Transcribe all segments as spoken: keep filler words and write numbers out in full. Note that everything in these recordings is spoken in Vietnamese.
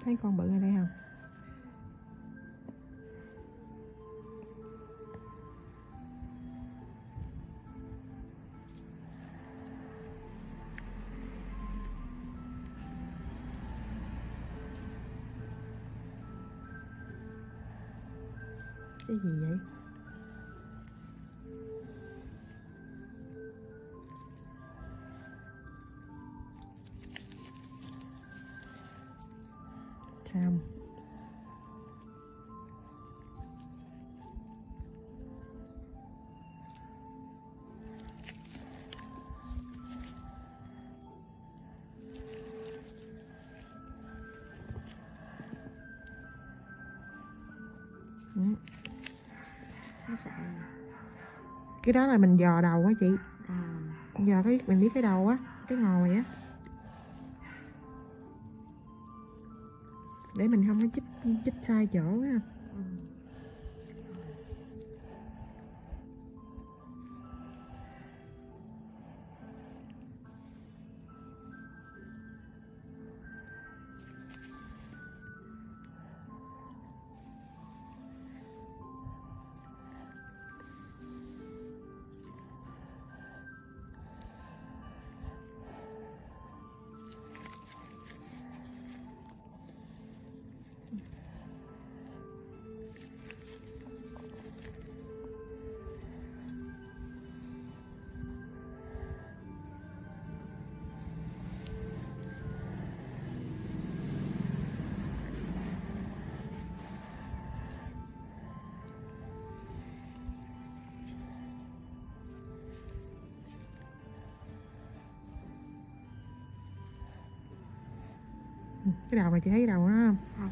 Thấy con bự ở đây không? Cái gì vậy? Xong. Ừ. Nó sợ. Cái đó là mình dò đầu á chị. À. Dò cái mình biết cái đầu á, cái ngòi á, để mình không có chích chích sai chỗ á. Ừ. Cái đầu này chị thấy cái đầu nó không? Không.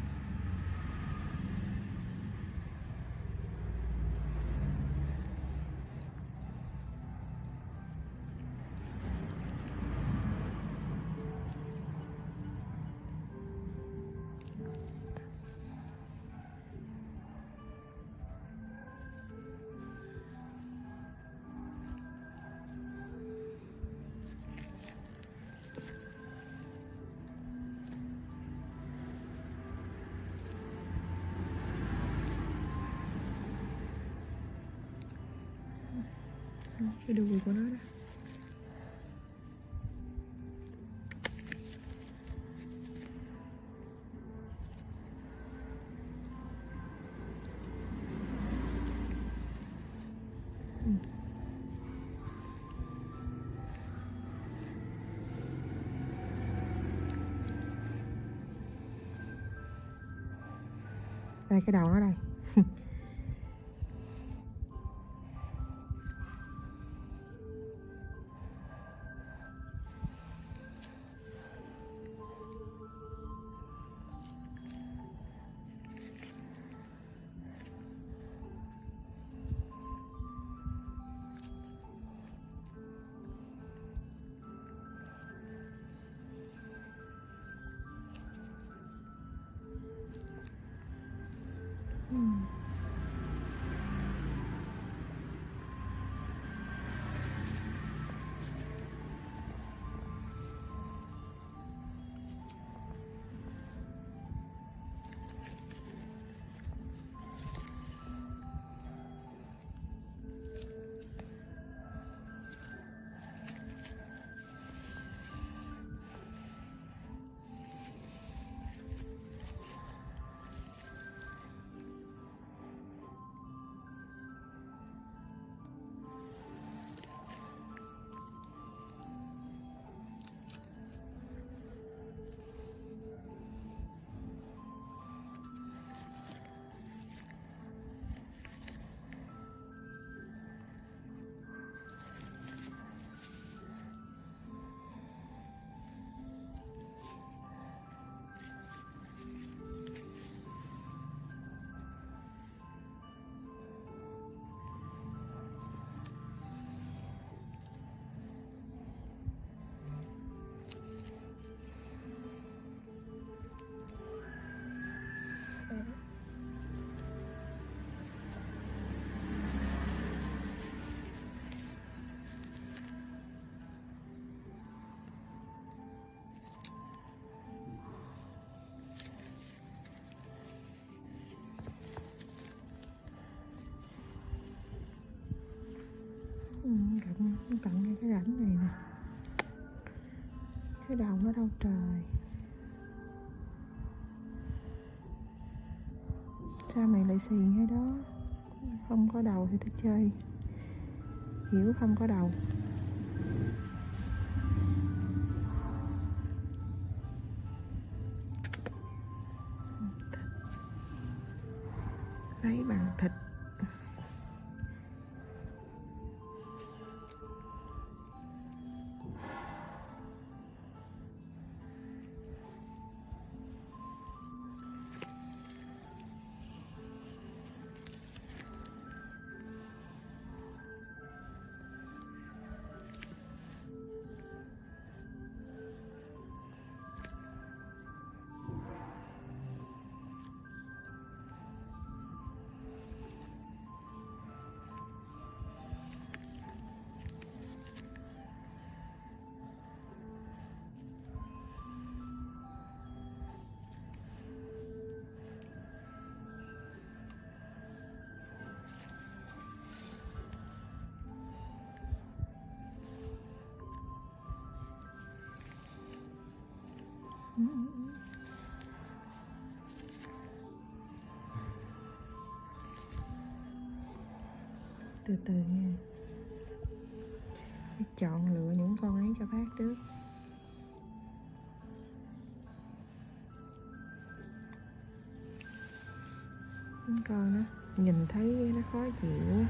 Cái đuôi của nó đó. Ừ. Đây cái đầu nó đây. Ừ. cận ngay cái rãnh này nè. Cái đầu nó đâu trời? Sao mày lại xì ngay đó? Không có đầu thì tao chơi hiểu không có đầu. Lấy bằng thịt. Từ từ nha. Phải chọn lựa những con ấy cho bác trước. Những con đó nhìn thấy nó khó chịu.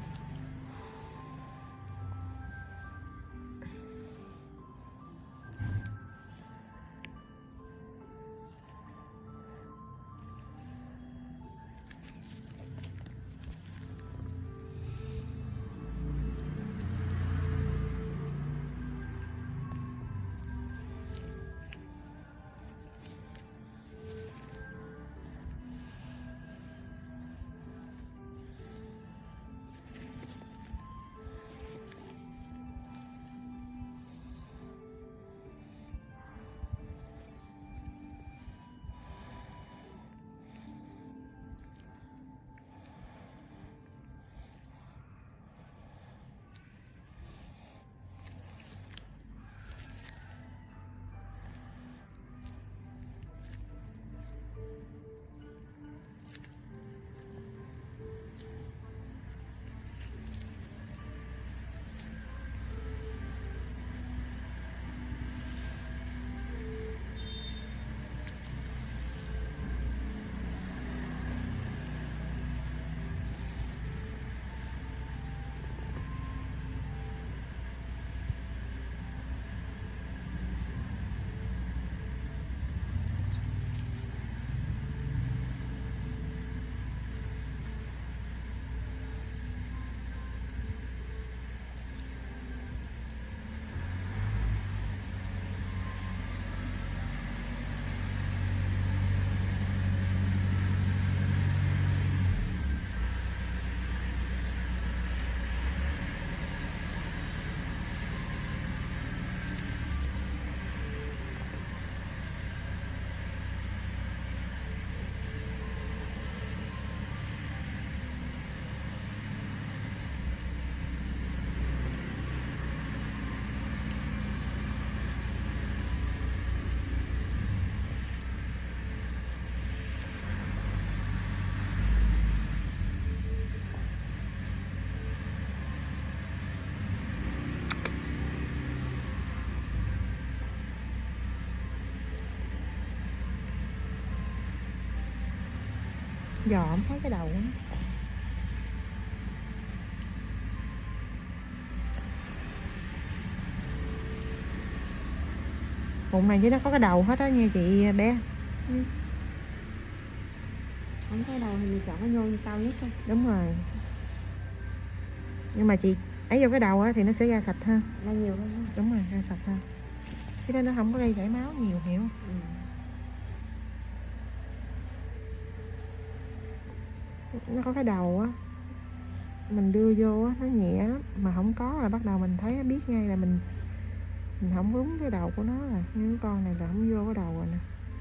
Giờ không thấy cái đầu của nó. Bụng này chứ nó có cái đầu hết á nha chị bé. Ừ. Không có đầu thì mình chọn cái nhô cao nhất thôi. Đúng rồi. Nhưng mà chị ấy vô cái đầu á thì nó sẽ ra sạch hơn. Ra nhiều hơn. Đúng rồi, ra sạch hơn. Cái đó nó không có gây chảy máu nhiều, hiểu không? Ừ. Nó có cái đầu á, mình đưa vô á nó nhẹ lắm, mà không có là bắt đầu mình thấy nó biết ngay là mình mình không đúng cái đầu của nó rồi. Những con này là không vô cái đầu rồi nè,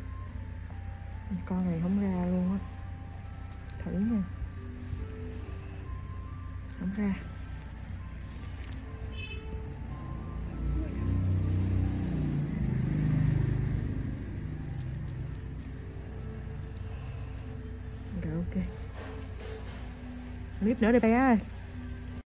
con này không ra luôn á, thử nha, không ra. Rồi ok. Clip nữa đi bé ơi.